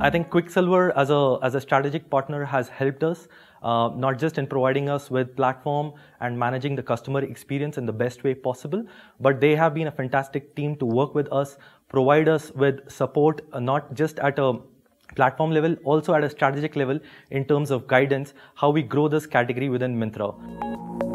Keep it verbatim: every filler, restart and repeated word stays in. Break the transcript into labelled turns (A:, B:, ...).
A: I think Quicksilver as a, as a strategic partner has helped us, uh, not just in providing us with platform and managing the customer experience in the best way possible, but they have been a fantastic team to work with us, provide us with support, uh, not just at a platform level, also at a strategic level in terms of guidance, how we grow this category within Myntra.